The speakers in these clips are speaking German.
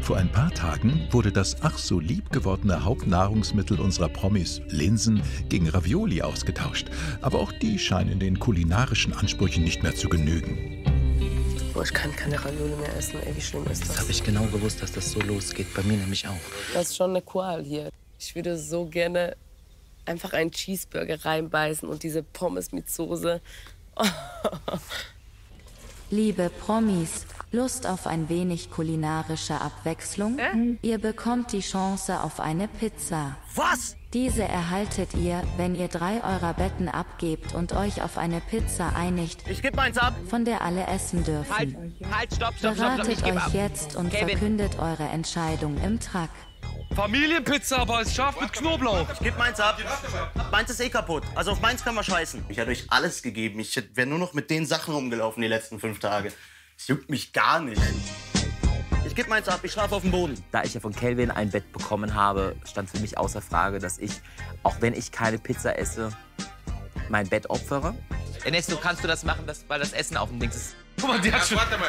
Vor ein paar Tagen wurde das ach so lieb gewordene Hauptnahrungsmittel unserer Promis, Linsen, gegen Ravioli ausgetauscht. Aber auch die scheinen den kulinarischen Ansprüchen nicht mehr zu genügen. Boah, ich kann keine Ravioli mehr essen, ey, wie schlimm ist das? Das habe ich genau gewusst, dass das so losgeht. Bei mir nämlich auch. Das ist schon eine Qual hier. Ich würde so gerne einfach einen Cheeseburger reinbeißen und diese Pommes mit Soße. Oh. Liebe Promis, Lust auf ein wenig kulinarische Abwechslung? Ihr bekommt die Chance auf eine Pizza. Was? Diese erhaltet ihr, wenn ihr 3 eurer Betten abgebt und euch auf eine Pizza einigt, Ich geb meins ab. von der alle essen dürfen. Halt, stopp, Beratet ich geb ab. euch jetzt und Kevin. verkündet eure Entscheidung im Truck. Familienpizza, aber als scharf mit Knoblauch. Ich geb meins ab. Meins ist eh kaputt. Also auf meins können wir scheißen. Ich hätte euch alles gegeben. Ich wäre nur noch mit den Sachen rumgelaufen die letzten 5 Tage. Es juckt mich gar nicht. Ich geb meins ab. Ich schlafe auf dem Boden. Da ich ja von Kelvin ein Bett bekommen habe, stand für mich außer Frage, dass ich, auch wenn ich keine Pizza esse, mein Bett opfere. Ernesto, kannst du das machen, weil das Essen auf dem Dings ist? Guck mal, die hat schon... Warte mal.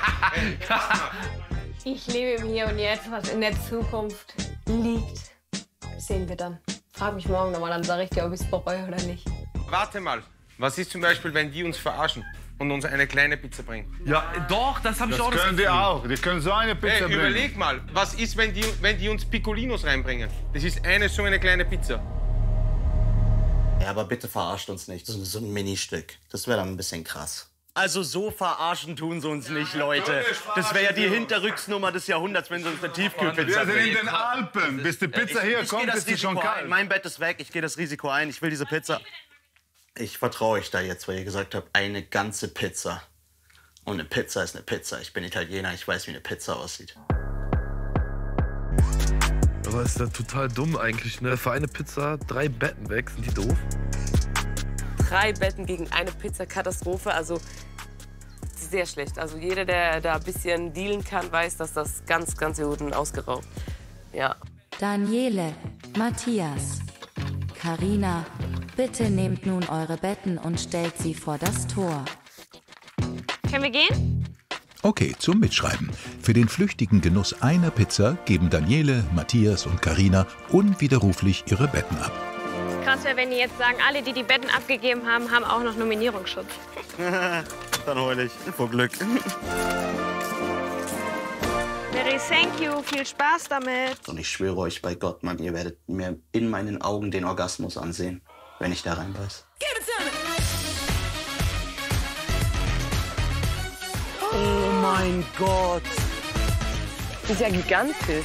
Ich lebe im Hier und Jetzt, was in der Zukunft liegt. Das sehen wir dann. Frag mich morgen nochmal, dann sage ich dir, ob ich es bereue oder nicht. Warte mal. Was ist zum Beispiel, wenn die uns verarschen und uns eine kleine Pizza bringen? Ja, doch, das habe ich auch. Das können die auch. Die können so eine Pizza bringen. Überleg mal, was ist, wenn die uns Piccolinos reinbringen? Das ist so eine kleine Pizza. Ja, aber bitte verarscht uns nicht. So ein Ministück. Das wäre dann ein bisschen krass. Also so verarschen tun sie uns nicht, Leute. Das wäre ja die Hinterrücksnummer des Jahrhunderts, wenn sie uns eine Tiefkühlpizza Wir sind in bringen. den Alpen. Bis die Pizza hier Ich kommt, gehe das ist sie schon Risiko ein. kalt. Mein Bett ist weg. Ich gehe das Risiko ein. Ich will diese Pizza. Ich vertraue euch da jetzt, weil ihr gesagt habt, eine ganze Pizza. Und eine Pizza ist eine Pizza. Ich bin Italiener. Ich weiß, wie eine Pizza aussieht. Aber ist ja total dumm eigentlich, ne? Für eine Pizza 3 Betten weg, sind die doof? 3 Betten gegen eine Pizza, Katastrophe. Also sehr schlecht. Also jeder, der da ein bisschen dealen kann, weiß, dass das ganz Juden ausgeraubt. Ja. Daniele, Matthias, Karina, bitte nehmt nun eure Betten und stellt sie vor das Tor. Können wir gehen? Okay, zum Mitschreiben. Für den flüchtigen Genuss einer Pizza geben Daniele, Matthias und Karina unwiderruflich ihre Betten ab. Krass wäre, wenn die jetzt sagen, alle, die die Betten abgegeben haben, haben auch noch Nominierungsschutz. Dann heul ich. Vor Glück. Mary, thank you. Viel Spaß damit. Und ich schwöre euch bei Gott, Mann, ihr werdet mir in meinen Augen den Orgasmus ansehen, wenn ich da reinbeiß. Oh mein Gott. Die ist ja gigantisch.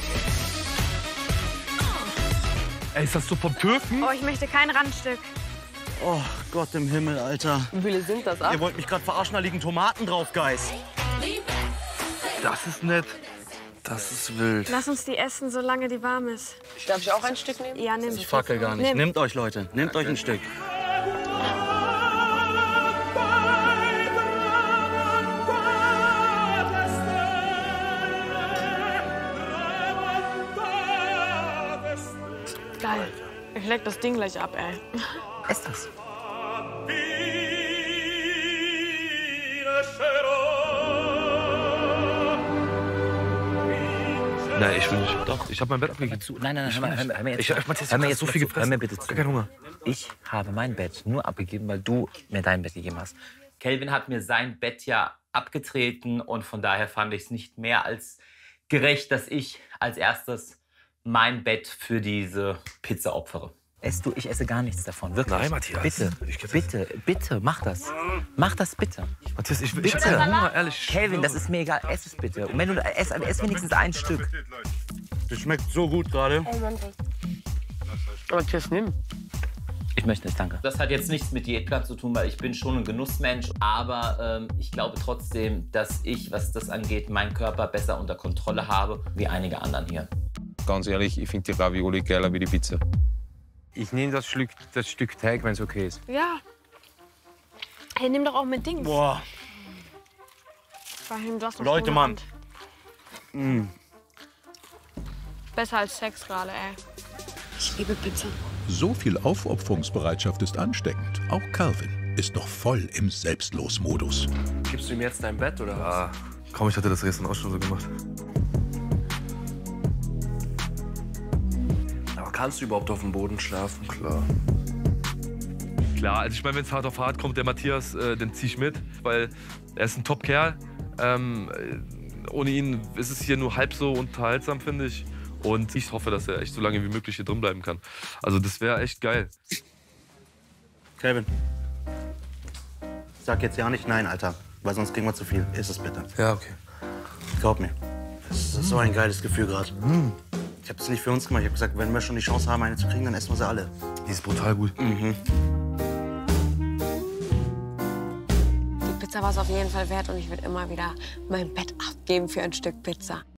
Ey, ist das so vom Türken? Oh, ich möchte kein Randstück. Oh Gott im Himmel, Alter. Wie viele sind das ab? Ihr wollt mich gerade verarschen, da liegen Tomaten drauf, Guys. Das ist nett. Das ist wild. Lass uns die essen, solange die warm ist. Darf ich auch ein Stück nehmen? Ja, nimm. Ich fackel gar nicht. Nimm. Nehmt euch, Leute. Nehmt euch ein Stück. Geil. Ich leck das Ding gleich ab, ey. Ess das. Nein, ich will nicht. Doch, ich habe mein Bett abgegeben. Nein, hör mir jetzt. Hör mir jetzt so viel gefressen. Hör mir bitte zu. Gar keinen Hunger. Ich habe mein Bett nur abgegeben, weil du mir dein Bett gegeben hast. Kelvin hat mir sein Bett ja abgetreten und von daher fand ich es nicht mehr als gerecht, dass ich als erstes mein Bett für diese Pizza opfere. Esst du? Ich esse gar nichts davon, wirklich. Nein, Matthias. Bitte, mach das. Mach das bitte. Matthias, ich Bitte. hab keinen Hunger, ehrlich. Kelvin, das ist mir egal. Ess es bitte. Und wenn du ess wenigstens ein Stück. Das schmeckt so gut gerade. Aber tschüss, nimm. Ich möchte nicht, danke. Das hat jetzt nichts mit Diätplan zu tun, weil ich bin schon ein Genussmensch. Aber ich glaube trotzdem, dass ich, was das angeht, meinen Körper besser unter Kontrolle habe, wie einige anderen hier. Ganz ehrlich, ich finde die Ravioli geiler wie die Pizza. Ich nehme das Stück Teig, wenn es okay ist. Ja. Hey, nimm doch auch mit Dings. Boah. Fahim, du hast noch Leute, so Mann. Hand. Besser als Sex gerade, ey. Ich liebe Pizza. So viel Aufopferungsbereitschaft ist ansteckend. Auch Calvin ist noch voll im Selbstlosmodus. Gibst du ihm jetzt dein Bett, oder was? Komm, ich hatte das gestern auch schon so gemacht. Kannst du überhaupt auf dem Boden schlafen? Klar. Klar, also ich meine, wenn es hart auf hart kommt, der Matthias, den zieh ich mit, weil er ist ein Top-Kerl. Ohne ihn ist es hier nur halb so unterhaltsam, finde ich. Und ich hoffe, dass er echt so lange wie möglich hier drin bleiben kann. Also das wäre echt geil. Kelvin. Sag jetzt ja nicht nein, Alter. Weil sonst kriegen wir zu viel. Iss es bitte. Ja, okay. Glaub mir. Das ist so ein geiles Gefühl gerade. Ich habe es nicht für uns gemacht. Ich habe gesagt, wenn wir schon die Chance haben, eine zu kriegen, dann essen wir sie alle. Die ist brutal gut. Die Pizza war es auf jeden Fall wert und ich würde immer wieder mein Bett abgeben für ein Stück Pizza.